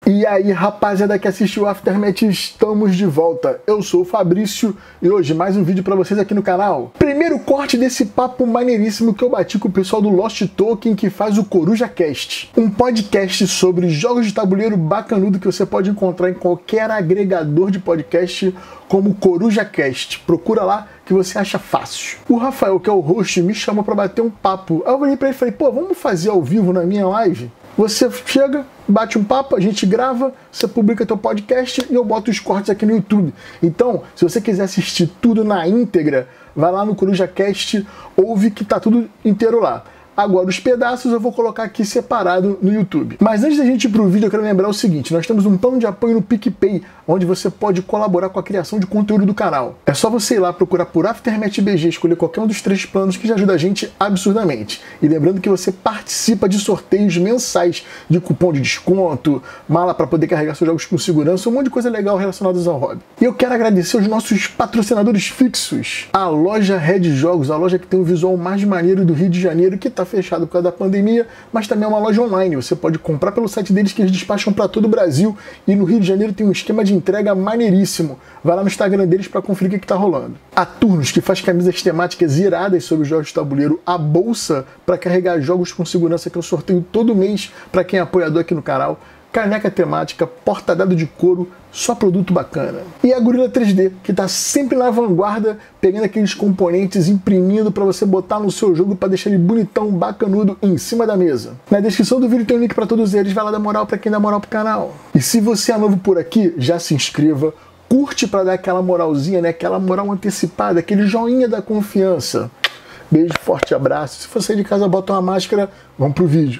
E aí, rapaziada que assistiu o Aftermath, estamos de volta. Eu sou o Fabrício e hoje mais um vídeo pra vocês aqui no canal. Primeiro corte desse papo maneiríssimo que eu bati com o pessoal do Lost Token que faz o Coruja Cast. Um podcast sobre jogos de tabuleiro bacanudo que você pode encontrar em qualquer agregador de podcast como Coruja Cast. Procura lá que você acha fácil. O Rafael, que é o host, me chamou pra bater um papo. Aí eu olhei pra ele e falei, pô, vamos fazer ao vivo na minha live? Você chega, bate um papo, a gente grava, você publica teu podcast e eu boto os cortes aqui no YouTube. Então, se você quiser assistir tudo na íntegra, vai lá no Coruja Cast, ouve que tá tudo inteiro lá. Agora, os pedaços eu vou colocar aqui separado no YouTube. Mas antes da gente ir pro vídeo, eu quero lembrar o seguinte, nós temos um plano de apoio no PicPay, onde você pode colaborar com a criação de conteúdo do canal. É só você ir lá procurar por Aftermath BG, escolher qualquer um dos 3 planos que já ajuda a gente absurdamente. E lembrando que você participa de sorteios mensais de cupom de desconto, mala para poder carregar seus jogos com segurança, um monte de coisa legal relacionadas ao hobby. E eu quero agradecer aos nossos patrocinadores fixos. A loja Red Jogos, a loja que tem o visual mais maneiro do Rio de Janeiro, que tá fechado por causa da pandemia, mas também é uma loja online. Você pode comprar pelo site deles que eles despacham para todo o Brasil e no Rio de Janeiro tem um esquema de entrega maneiríssimo. Vai lá no Instagram deles para conferir o que tá rolando. A Turnos, que faz camisas temáticas iradas sobre jogos de tabuleiro, a Bolsa para carregar jogos com segurança que eu sorteio todo mês para quem é apoiador aqui no canal. Caneca temática, porta-dado de couro, só produto bacana. E a Gorilla 3D, que tá sempre na vanguarda, pegando aqueles componentes, imprimindo para você botar no seu jogo para deixar ele bonitão, bacanudo, em cima da mesa. Na descrição do vídeo tem um link para todos eles, vai lá dar moral para quem dá moral pro canal. E se você é novo por aqui, já se inscreva, curte para dar aquela moralzinha, né? Aquela moral antecipada, aquele joinha da confiança. Beijo, forte abraço. Se for sair de casa, bota uma máscara, vamos pro vídeo.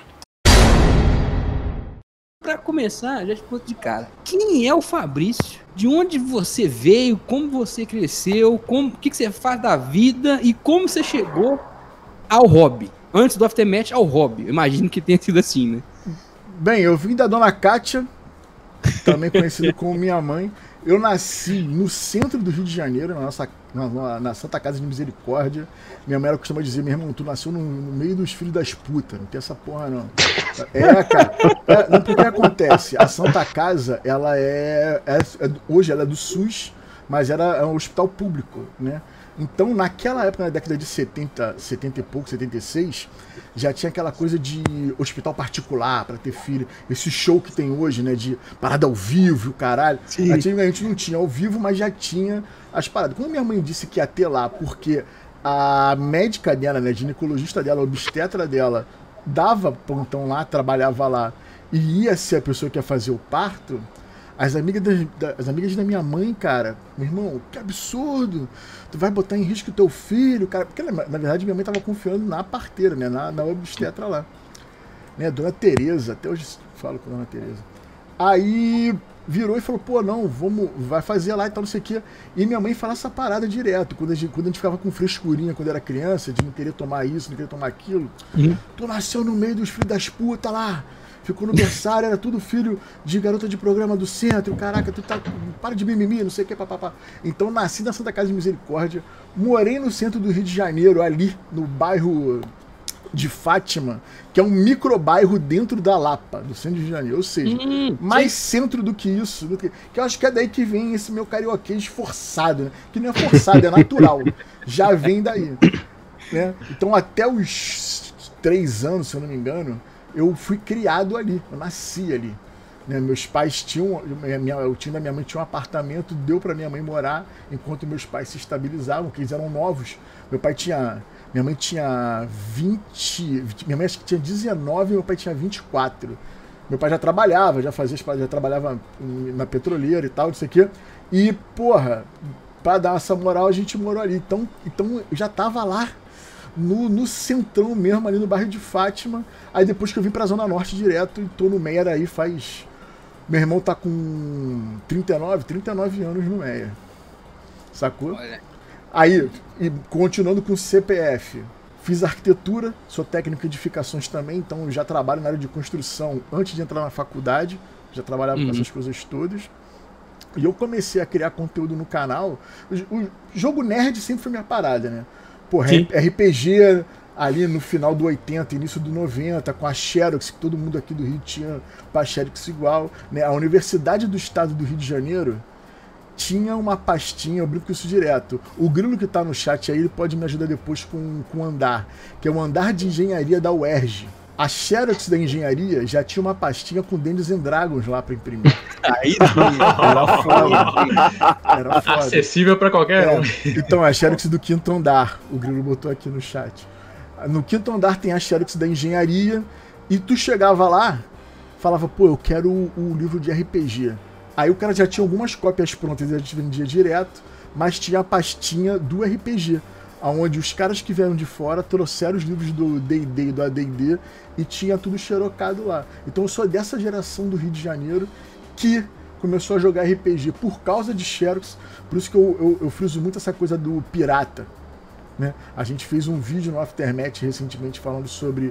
Pra começar, já explico de cara. Quem é o Fabrício? De onde você veio? Como você cresceu? O que você faz da vida? E como você chegou ao hobby? Antes do Aftermath, ao hobby. Eu imagino que tenha sido assim, né? Bem, eu vim da Dona Kátia, também conhecido como minha mãe. Eu nasci no centro do Rio de Janeiro, na Santa Casa de Misericórdia. Minha mãe costuma dizer, meu irmão, tu nasceu no meio dos filhos das putas, não tem essa porra não. Cara, não, porque acontece, a Santa Casa, ela hoje ela é do SUS, mas é um hospital público, né? Então, naquela época, na década de 70 e pouco, 76, já tinha aquela coisa de hospital particular para ter filho. Esse show que tem hoje, né, de parada ao vivo, o caralho. Antigamente não tinha ao vivo, mas já tinha as paradas. Quando minha mãe disse que ia ter lá, porque a médica dela, né, a ginecologista dela, a obstetra dela, dava plantão lá, trabalhava lá, e ia ser a pessoa que ia fazer o parto, as amigas da minha mãe, cara, meu irmão, que absurdo, tu vai botar em risco o teu filho, cara, porque na verdade minha mãe tava confiando na parteira, né, na obstetra lá, né, Dona Tereza, até hoje falo com a Dona Tereza. Aí virou e falou, pô, não, vai fazer lá e tal, não sei o quê. E minha mãe fala essa parada direto, quando a gente ficava com frescurinha quando era criança, de não querer tomar isso, não querer tomar aquilo. Tu nasceu no meio dos filhos das putas lá, ficou no berçário, era tudo filho de garota de programa do centro, caraca, tu tá, para de mimimi, não sei o que, papapá. Então nasci na Santa Casa de Misericórdia, morei no centro do Rio de Janeiro, ali no bairro de Fátima, que é um microbairro dentro da Lapa, do centro do Rio de Janeiro, ou seja, mais centro do que isso, que eu acho que é daí que vem esse meu carioquês forçado, né? Que não é forçado, é natural, já vem daí, né? Então até os 3 anos, se eu não me engano, eu fui criado ali, eu nasci ali, né? Meus pais tinham, o tio da minha mãe tinha um apartamento, deu para minha mãe morar enquanto meus pais se estabilizavam, que eles eram novos. Minha mãe tinha 20, minha mãe acho que tinha 19 e meu pai tinha 24. Meu pai já trabalhava, já trabalhava na petroleira e tal, não sei o quê. E, porra, pra dar essa moral a gente morou ali. Então eu já tava lá no centrão mesmo, ali no bairro de Fátima. Aí depois que eu vim pra Zona Norte direto, e tô no Meia aí faz... Meu irmão tá com 39 anos no Meia. Sacou? Olha. Aí, e continuando com o CPF, fiz arquitetura, sou técnico em edificações também, então eu já trabalho na área de construção antes de entrar na faculdade, já trabalhava com essas coisas todas. E eu comecei a criar conteúdo no canal. O jogo nerd sempre foi minha parada, né? Pô, RPG, ali no final do 80, início do 90, com a Xerox, que todo mundo aqui do Rio tinha para Xerox igual, né? A Universidade do Estado do Rio de Janeiro tinha uma pastinha, eu brinco com isso direto. O Grilo que tá no chat aí, ele pode me ajudar depois com o andar, que é o andar de engenharia da UERJ. A Xerox da engenharia já tinha uma pastinha com Dungeons and Dragons lá para imprimir. Aí era foda. Era foda. Acessível para qualquer um. Então, a Xerox do quinto andar, o Grilo botou aqui no chat. No quinto andar tem a Xerox da engenharia, e tu chegava lá, falava, pô, eu quero o livro de RPG. Aí o cara já tinha algumas cópias prontas, a gente vendia direto, mas tinha a pastinha do RPG, onde os caras que vieram de fora trouxeram os livros do D&D e do AD&D e tinha tudo xerocado lá. Então eu sou dessa geração do Rio de Janeiro que começou a jogar RPG por causa de Xerox, por isso que eu friso muito essa coisa do pirata. Né? A gente fez um vídeo no Aftermath recentemente falando sobre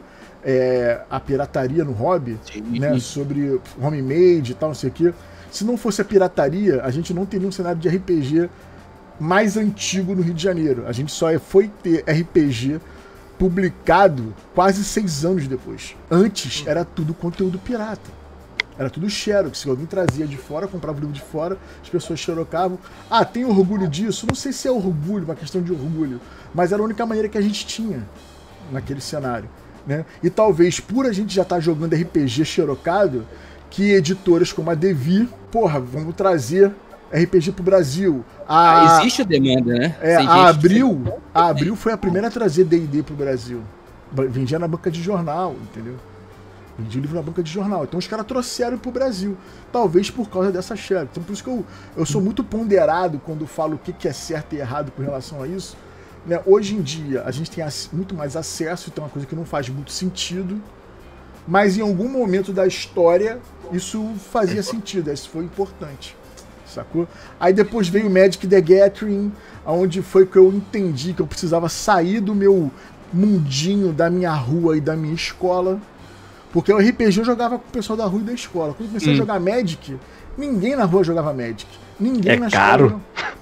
a pirataria no hobby, né? Sobre homemade e tal, não sei o que. Se não fosse a pirataria, a gente não teria um cenário de RPG mais antigo no Rio de Janeiro. A gente só foi ter RPG publicado quase 6 anos depois. Antes era tudo conteúdo pirata. Era tudo Xerox. Se alguém trazia de fora, comprava o livro de fora, as pessoas xerocavam. Ah, tem orgulho disso? Não sei se é orgulho, uma questão de orgulho. Mas era a única maneira que a gente tinha naquele cenário. Né? E talvez por a gente já estar jogando RPG xerocado, que editoras como a Devir, porra, vamos trazer RPG pro Brasil. Existe a demanda, né? A Abril foi a primeira a trazer D&D pro Brasil. Vendia na banca de jornal, entendeu? Vendia livro na banca de jornal. Então os caras trouxeram pro Brasil. Talvez por causa dessa Xerox. Então por isso que eu sou muito ponderado quando falo o que é certo e errado com relação a isso. Né? Hoje em dia a gente tem muito mais acesso, então é uma coisa que não faz muito sentido. Mas em algum momento da história isso fazia sentido, isso foi importante. Sacou? Aí depois veio o Magic the Gathering, onde foi que eu entendi que eu precisava sair do meu mundinho, da minha rua e da minha escola. Porque o RPG eu jogava com o pessoal da rua e da escola. Quando eu comecei a jogar Magic, ninguém na rua jogava Magic. Ninguém na caro.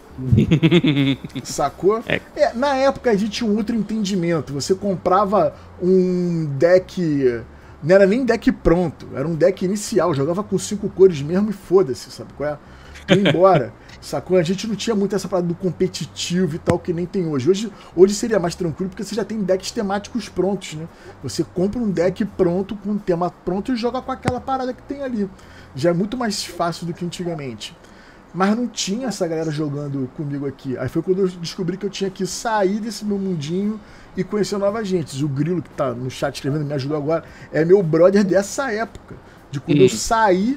escola. Sacou? Na época a gente tinha um outro entendimento. Você comprava um deck... Não era nem deck pronto, era um deck inicial. Jogava com 5 cores mesmo e foda-se, sabe qual é? Ia embora. Sacou? A gente não tinha muito essa parada do competitivo e tal, que nem tem hoje. Hoje seria mais tranquilo, porque você já tem decks temáticos prontos, né? Você compra um deck pronto, com um tema pronto e joga com aquela parada que tem ali. Já é muito mais fácil do que antigamente. Mas não tinha essa galera jogando comigo aqui. Aí foi quando eu descobri que eu tinha que sair desse meu mundinho e conhecer novas gentes. O Grilo, que tá no chat escrevendo, me ajudou agora, é meu brother dessa época. De quando eu saí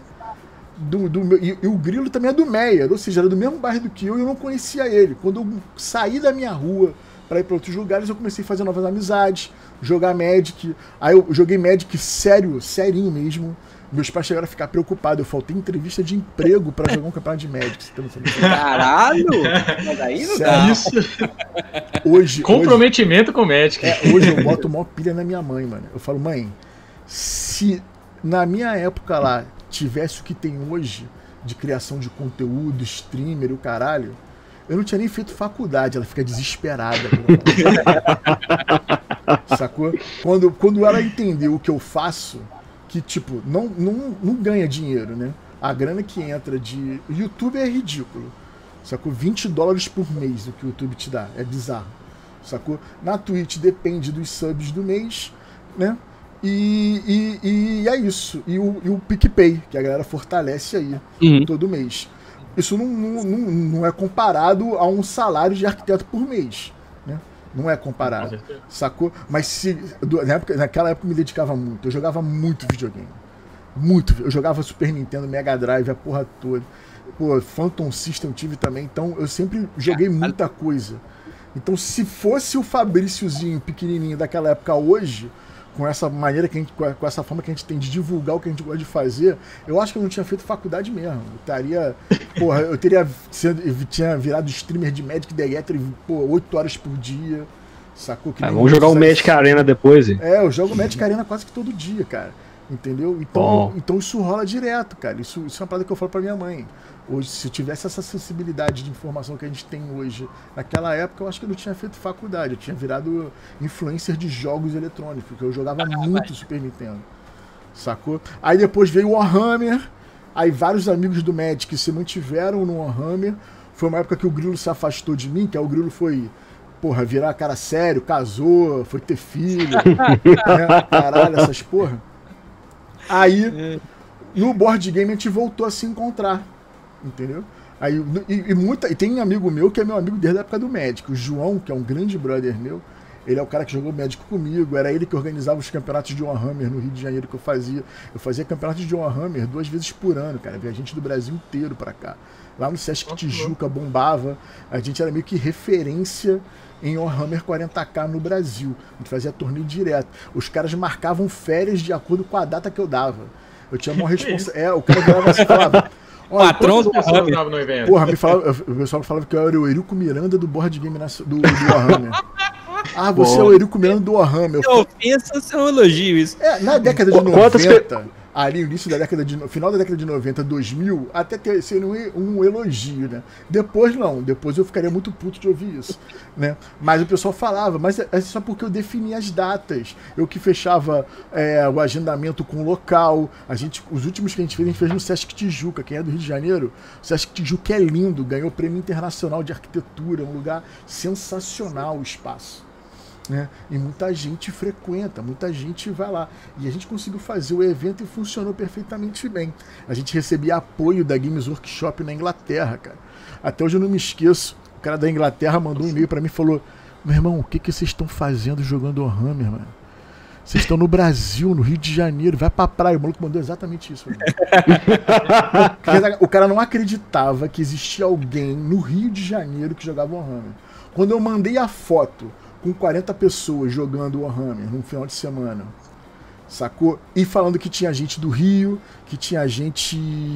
e o Grilo também é do Meia, ou seja, era do mesmo bairro do que eu e eu não conhecia ele. Quando eu saí da minha rua para ir para outros lugares, eu comecei a fazer novas amizades, jogar Magic. Aí eu joguei Magic serinho mesmo. Meus pais chegaram a ficar preocupados. Eu faltei entrevista de emprego pra jogar um campeonato de Magic. Caralho! Mas aí não dá. Isso. Hoje, comprometimento com o Magic. Hoje eu boto maior pilha na minha mãe, mano. Eu falo, mãe, se na minha época lá tivesse o que tem hoje de criação de conteúdo, streamer, o caralho, eu não tinha nem feito faculdade. Ela fica desesperada. Sacou? Quando ela entendeu o que eu faço, que, tipo, não ganha dinheiro, né? A grana que entra de... O YouTube é ridículo, sacou? $20 por mês o que o YouTube te dá, é bizarro, sacou? Na Twitch depende dos subs do mês, né? E é isso. E o PicPay, que a galera fortalece aí todo mês. Isso não é comparado a um salário de arquiteto por mês, né? Não é comparado, sacou? Mas naquela época eu me dedicava muito. Eu jogava muito videogame. Muito. Eu jogava Super Nintendo, Mega Drive, a porra toda. Pô, Phantom System eu tive também. Então eu sempre joguei muita coisa. Então se fosse o Fabríciozinho pequenininho daquela época hoje, com essa maneira que com essa forma que a gente tem de divulgar o que a gente gosta de fazer, eu acho que eu não tinha feito faculdade mesmo. Eu tinha virado streamer de Magic the Gathering, 8 horas por dia, sacou? Vamos jogar o Magic Arena depois, hein? Eu jogo Magic Arena quase que todo dia, cara. Entendeu? Então isso rola direto, cara. Isso é uma parada que eu falo pra minha mãe. Hoje, se eu tivesse essa sensibilidade de informação que a gente tem hoje, naquela época eu acho que eu não tinha feito faculdade, eu tinha virado influencer de jogos eletrônicos, porque eu jogava muito Super Nintendo, sacou? Aí depois veio o Warhammer, aí vários amigos do Magic se mantiveram no Warhammer, foi uma época que o Grilo se afastou de mim, que aí o Grilo foi, porra, virar cara sério, casou, foi ter filho, né? Caralho, essas porra. Aí, no board game a gente voltou a se encontrar. Entendeu? Aí, e tem um amigo meu que é meu amigo desde a época do Magic, o João, que é um grande brother meu. Ele é o cara que jogou Magic comigo, era ele que organizava os campeonatos de Warhammer no Rio de Janeiro que eu fazia. Eu fazia campeonatos de Warhammer 2 vezes por ano, cara. Via gente do Brasil inteiro pra cá. Lá no Sesc Tijuca bombava. A gente era meio que referência em Warhammer 40k no Brasil. A gente fazia torneio direto. Os caras marcavam férias de acordo com a data que eu dava. Eu tinha uma responsabilidade. O cara virava assim e falava... Olha, patrão do Warhammer. Porra, o pessoal falava que eu era o Eurico Miranda do board game do Warhammer. Ah, você é o Eurico Miranda do Warhammer. Se ofensa, é um elogio isso. Na década de 90, ali no início da década final da década de 90, 2000, até ter sido um elogio, né? Depois não, depois eu ficaria muito puto de ouvir isso, né? Mas o pessoal falava, mas é só porque eu definia as datas, eu que fechava o agendamento com o local, os últimos que a gente fez no Sesc Tijuca, quem é do Rio de Janeiro, o Sesc Tijuca é lindo, ganhou prêmio internacional de arquitetura, um lugar sensacional o espaço. Né? E muita gente frequenta, muita gente vai lá. E a gente conseguiu fazer o evento e funcionou perfeitamente bem. A gente recebia apoio da Games Workshop na Inglaterra, cara. Até hoje eu não me esqueço. O cara da Inglaterra mandou um e-mail pra mim e falou: meu irmão, o que vocês estão fazendo jogando Warhammer, mano? Vocês estão no Brasil, no Rio de Janeiro, vai pra praia. O maluco mandou exatamente isso. O cara não acreditava que existia alguém no Rio de Janeiro que jogava Warhammer. Quando eu mandei a foto com 40 pessoas jogando Warhammer num final de semana, sacou? E falando que tinha gente do Rio, que tinha gente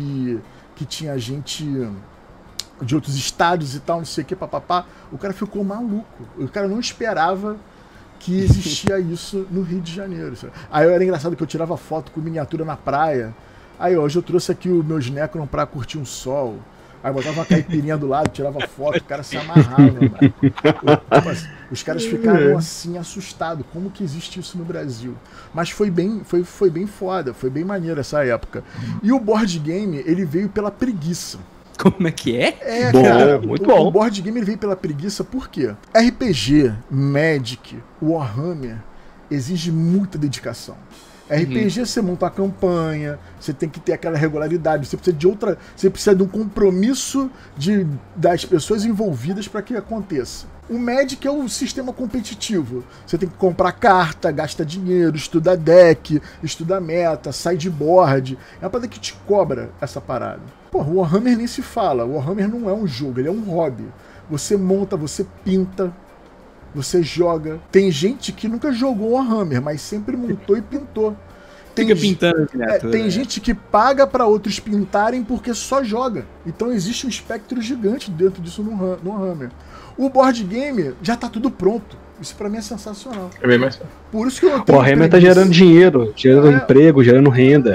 de outros estados e tal, não sei o que, papapá. O cara ficou maluco. O cara não esperava que existia isso no Rio de Janeiro. Sabe? Aí era engraçado que eu tirava foto com miniatura na praia. Aí hoje eu trouxe aqui o meus Necron pra curtir um sol. Aí botava uma caipirinha do lado, tirava foto, o cara se amarrava, mano. Os caras ficaram assim, assustados. Como que existe isso no Brasil? Mas foi bem foda, foi bem maneiro essa época. E o board game, ele veio pela preguiça. Como é que é? Cara, muito bom. O board game ele veio pela preguiça, por quê? RPG, Magic, Warhammer, exige muita dedicação. RPG, você monta a campanha, você tem que ter aquela regularidade, você precisa de um compromisso das pessoas envolvidas para que aconteça. O Magic é o sistema competitivo. Você tem que comprar carta, gasta dinheiro, estuda deck, estuda meta, sideboard. É uma parada que te cobra essa parada. Porra, o Warhammer nem se fala. O Warhammer não é um jogo, ele é um hobby. Você monta, você pinta, você joga. Tem gente que nunca jogou Warhammer, mas sempre montou e pintou. Fica pintando miniatura. Tem gente que paga para outros pintarem porque só joga. Então existe um espectro gigante dentro disso no Warhammer. O board game já tá tudo pronto. Isso pra mim é sensacional. É bem mais fácil. Por isso que eu tenho o Warhammer tá gerando dinheiro, gerando emprego, gerando renda.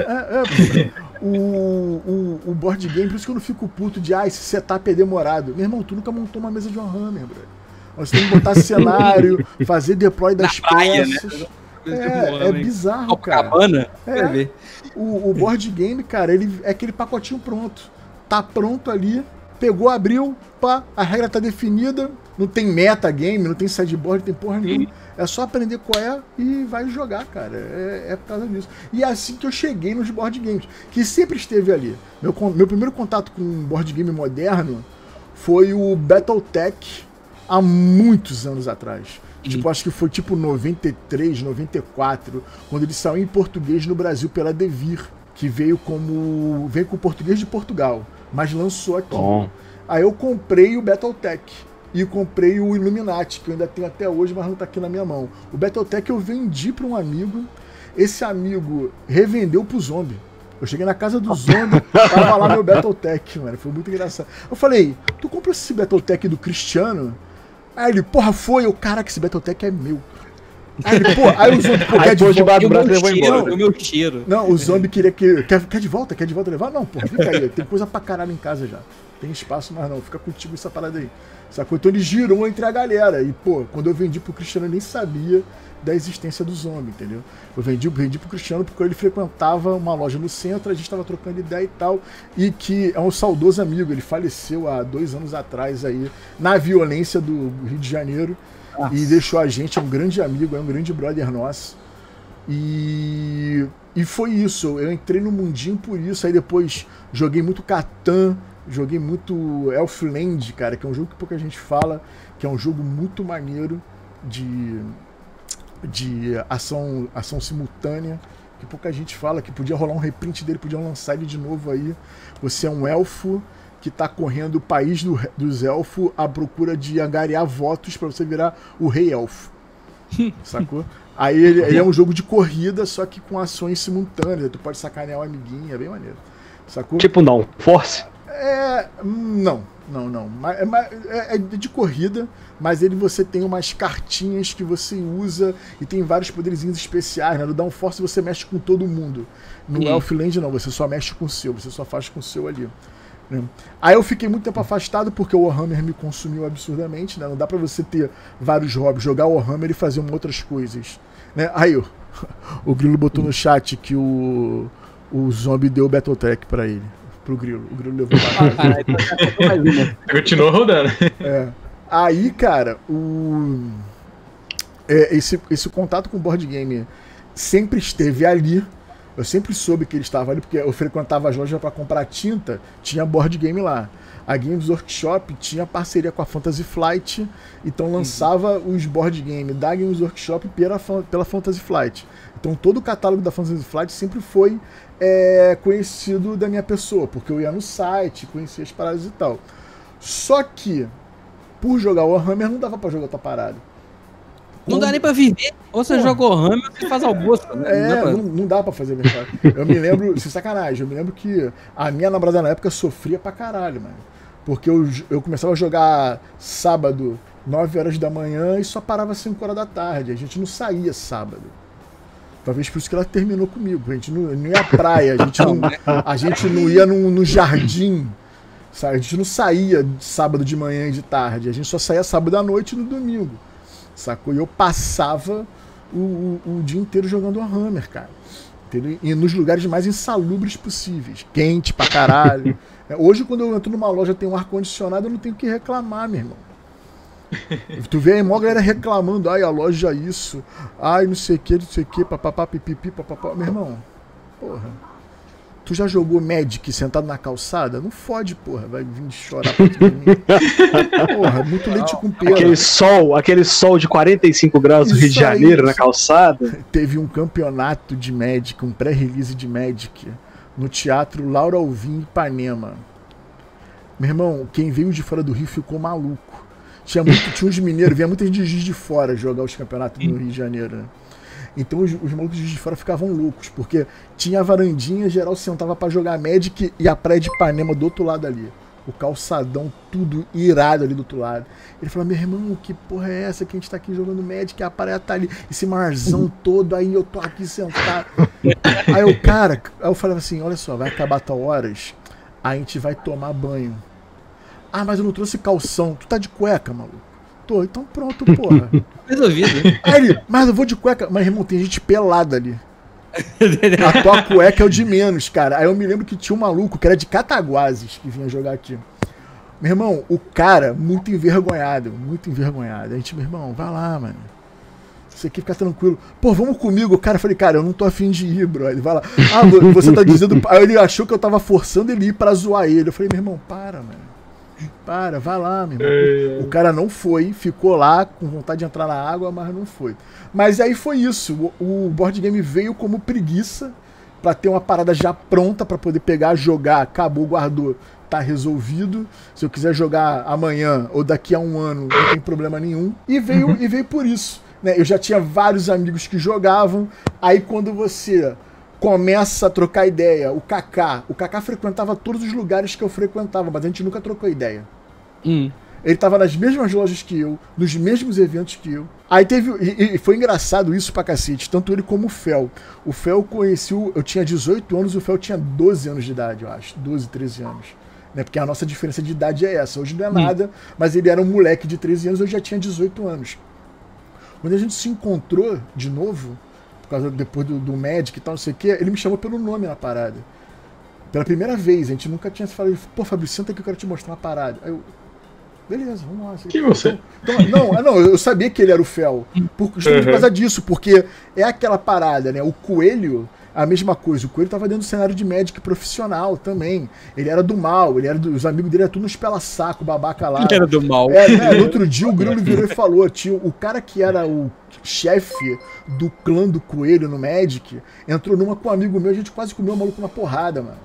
O board game, por isso que eu não fico puto de esse setup é demorado. Meu irmão, tu nunca montou uma mesa de Warhammer, bro. Você tem que botar cenário, fazer deploy das peças. Né? É bizarro, cara. O board game, cara, ele é aquele pacotinho pronto. Tá pronto ali, pegou, abriu, pá, a regra tá definida, não tem metagame, não tem sideboard, não tem porra nenhuma. É só aprender qual é e vai jogar, cara. É por causa disso. E é assim que eu cheguei nos board games, que sempre esteve ali. Meu primeiro contato com um board game moderno foi o Battletech, há muitos anos atrás. Tipo, acho que foi tipo 93, 94, quando ele saiu em português no Brasil pela Devir, que veio com o português de Portugal, mas lançou aqui. Bom. Aí eu comprei o Battletech e comprei o Illuminati, que eu ainda tenho até hoje, mas não tá aqui na minha mão. O Battletech eu vendi para um amigo, esse amigo revendeu pro Zombie. Eu cheguei na casa do Zombie, tava lá meu Battletech, mano, foi muito engraçado. Eu falei, tu comprou esse Battletech do Cristiano? Aí ele, porra, foi. Eu, caraca, esse Battletech é meu. Aí o zombie, pô, quer de Pô, debaixo do volta. braço e levou embora. O meu cheiro. Não, o zombie queria que. Quer de volta levar? Não, pô, fica aí. Tem coisa pra caralho em casa já. Tem espaço, mas não, fica contigo essa parada aí. Sacou? Então ele girou entre a galera. E, pô, quando eu vendi pro Cristiano, eu nem sabia da existência do zombie, entendeu? Eu vendi pro Cristiano porque ele frequentava uma loja no centro, a gente tava trocando ideia e tal. E que é um saudoso amigo, ele faleceu há 2 anos atrás aí, na violência do Rio de Janeiro. Nossa. E deixou a gente, é um grande amigo, é um grande brother nosso. E foi isso, eu entrei no mundinho por isso, aí depois joguei muito Catan, joguei muito Elfland, cara, que é um jogo que pouca gente fala, que é um jogo muito maneiro de ação simultânea, que pouca gente fala, que podia rolar um reprint dele, podiam lançar ele de novo aí. Você é um elfo que tá correndo o país dos elfos à procura de angariar votos para você virar o rei elfo. Sacou? Aí ele é um jogo de corrida, só que com ações simultâneas. Tu pode sacanear um amiguinho, é bem maneiro. Sacou? Tipo, não. Force. Não. É de corrida, mas você tem umas cartinhas que você usa e tem vários poderzinhos especiais, né? No Downforce você mexe com todo mundo. No Elfland não, você só mexe com o seu, você só faz com o seu ali. Né? Aí eu fiquei muito tempo afastado porque o Warhammer me consumiu absurdamente, né? Não dá pra você ter vários hobbies, jogar o Warhammer e fazer outras coisas. Né? Aí o Grilo botou no chat que o zombie deu o Battletech pra ele. Pro Grilo. O Grilo levou pra Continuou rodando. Aí, cara, esse contato com o board game sempre esteve ali. Eu sempre soube que ele estava ali, porque eu frequentava as lojas para comprar tinta, tinha board game lá. A Games Workshop tinha parceria com a Fantasy Flight, então lançava os board game da Games Workshop pela Fantasy Flight. Então todo o catálogo da Fantasy Flight sempre foi conhecido da minha pessoa, porque eu ia no site, conhecia as paradas e tal. Só que, por jogar o Warhammer, não dava pra jogar outra parada. Não dá nem pra viver. Ou você joga o Warhammer ou você faz almoço. Não dá pra fazer mercado. Eu me lembro, sem sacanagem, eu me lembro que a minha namorada na época sofria pra caralho, mano. Porque eu começava a jogar sábado, 9 horas da manhã e só parava 5 horas da tarde. A gente não saía sábado. Talvez por isso que ela terminou comigo. A gente não ia à praia, a gente não ia no jardim. Sabe? A gente não saía sábado de manhã e de tarde. A gente só saía sábado à noite e no domingo. Sacou? E eu passava o dia inteiro jogando Warhammer, cara. Entendeu? E nos lugares mais insalubres possíveis. Quente pra caralho. Hoje, quando eu entro numa loja e tem um ar-condicionado, eu não tenho o que reclamar, meu irmão. Tu vê a maior galera reclamando, ai, a loja isso, ai, não sei o que, papapá, pipipi, papapá. Meu irmão, porra. Tu já jogou Magic sentado na calçada? Não fode, porra. Vai vir chorar perto de mim. Porra, muito leite com pera. Aquele sol de 45 graus no Rio de Janeiro, na calçada. Teve um campeonato de Magic, um pré-release de Magic, no Teatro Laura Alvim, Ipanema. Meu irmão, quem veio de fora do Rio ficou maluco. Tinha uns mineiros, vinha muita gente de Juiz de Fora jogar os campeonatos no Rio de Janeiro. Então os malucos de Juiz de Fora ficavam loucos, porque tinha a varandinha, geral sentava pra jogar Magic e a praia de Ipanema do outro lado ali. O calçadão, tudo irado ali do outro lado. Ele falou, meu irmão, que porra é essa que a gente tá aqui jogando Magic, a praia tá ali, esse marzão todo, aí eu tô aqui sentado. Aí eu falava assim, olha só, vai acabar tal horas, a gente vai tomar banho. Ah, mas eu não trouxe calção, tu tá de cueca, maluco? Tô, então pronto, porra. Resolvido. Aí ele, mas eu vou de cueca. Mas, irmão, tem gente pelada ali. A tua cueca é o de menos, cara. Aí eu me lembro que tinha um maluco que era de Cataguases que vinha jogar aqui. Meu irmão, o cara, muito envergonhado. A gente, meu irmão, vai lá, mano. Isso aqui fica tranquilo. Pô, vamos comigo. O cara, falei, cara, eu não tô afim de ir, bro. Ele vai lá. Ah, você tá dizendo... Aí ele achou que eu tava forçando ele ir pra zoar ele. Eu falei, meu irmão, para, mano. Vai lá, meu irmão. O cara não foi, ficou lá com vontade de entrar na água, mas não foi. Mas aí foi isso. O board game veio como preguiça pra ter uma parada já pronta pra poder pegar, jogar, acabou, guardou, tá resolvido. Se eu quiser jogar amanhã ou daqui a um ano, não tem problema nenhum. E veio por isso. Né? Eu já tinha vários amigos que jogavam. Aí quando você começa a trocar ideia, o Kaká frequentava todos os lugares que eu frequentava, mas a gente nunca trocou ideia. Ele tava nas mesmas lojas que eu, nos mesmos eventos que eu. Aí teve. E foi engraçado isso pra cacete, tanto ele como o Fel. O Fel eu conheci, eu tinha 18 anos, o Fel tinha 12 anos de idade, eu acho. 12, 13 anos. Né? Porque a nossa diferença de idade é essa. Hoje não é nada, mas ele era um moleque de 13 anos, eu já tinha 18 anos. Quando a gente se encontrou de novo, por causa depois do Magic e tal, não sei o que, ele me chamou pelo nome na parada. Pela primeira vez, a gente nunca tinha se falado, pô, Fabrício, senta aqui que eu quero te mostrar uma parada. Aí eu, beleza, vamos lá. Que você? Não, eu sabia que ele era o Fel, justamente por causa disso, porque é aquela parada, né? O Coelho, a mesma coisa, o Coelho tava dentro do cenário de Magic profissional também. Ele era do mal, os amigos dele eram tudo uns pela-saco, babaca lá. Ele era do mal. No outro dia o Grilo virou e falou, tio, o cara que era o chefe do clã do Coelho no Magic, entrou numa com um amigo meu, a gente quase comeu o maluco na porrada, mano.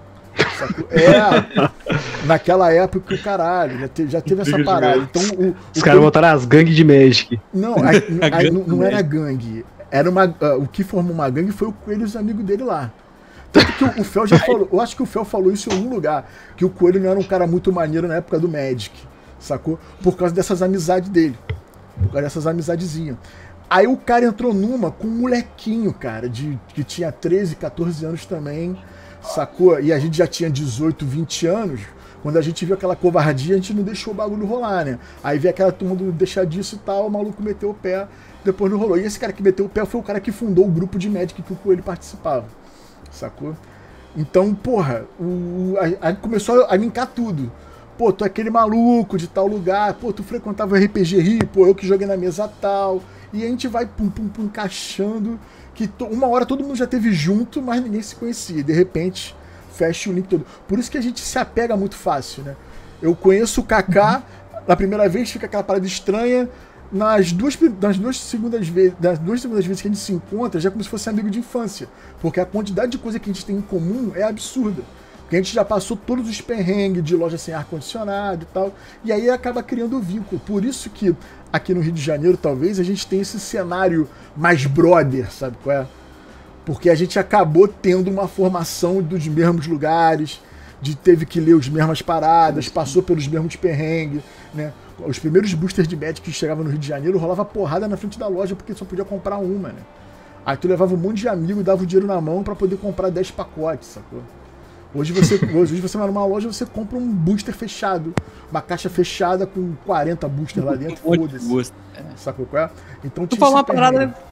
Naquela época o caralho, já teve essa parada. Então, os caras botaram as gangues de Magic. Não, não era gangue. Era o que formou uma gangue foi o Coelho e os amigos dele lá. Tanto que o Fel já falou, eu acho que o Fel falou isso em algum lugar, que o Coelho não era um cara muito maneiro na época do Magic, sacou? Por causa dessas amizades dele. Por causa dessas amizadezinhas. Aí o cara entrou numa com um molequinho, cara, que tinha 13, 14 anos também, sacou? E a gente já tinha 18, 20 anos. Quando a gente viu aquela covardia, a gente não deixou o bagulho rolar, né? Aí veio aquela turma do deixar disso e tal, o maluco meteu o pé, depois não rolou. E esse cara que meteu o pé foi o cara que fundou o grupo de Magic que o Coelho participava, sacou? Então, porra, aí começou a linkar tudo. Pô, tu é aquele maluco de tal lugar, pô, tu frequentava o RPG Rio, pô, eu que joguei na mesa tal. E a gente vai encaixando, que uma hora todo mundo já teve junto, mas ninguém se conhecia. E de repente, fecha o link todo. Por isso que a gente se apega muito fácil, né? Eu conheço o Kaká, na primeira vez fica aquela parada estranha, nas duas segundas vezes que a gente se encontra, já é como se fosse amigo de infância. Porque a quantidade de coisa que a gente tem em comum é absurda. Porque a gente já passou todos os perrengues de loja sem ar-condicionado e tal. E aí acaba criando o vínculo. Por isso que aqui no Rio de Janeiro, talvez, a gente tenha esse cenário mais brother, sabe qual é? Porque a gente acabou tendo uma formação dos mesmos lugares, teve que ler as mesmas paradas, passou pelos mesmos perrengues, né? Os primeiros boosters de Magic que chegavam no Rio de Janeiro, rolava porrada na frente da loja porque só podia comprar uma, né? Aí tu levava um monte de amigo e dava o dinheiro na mão pra poder comprar 10 pacotes, sacou? Hoje você vai numa loja e você compra um booster fechado, uma caixa fechada com 40 boosters lá dentro, foda-se. Sacou qual é? Então, tu falou uma parada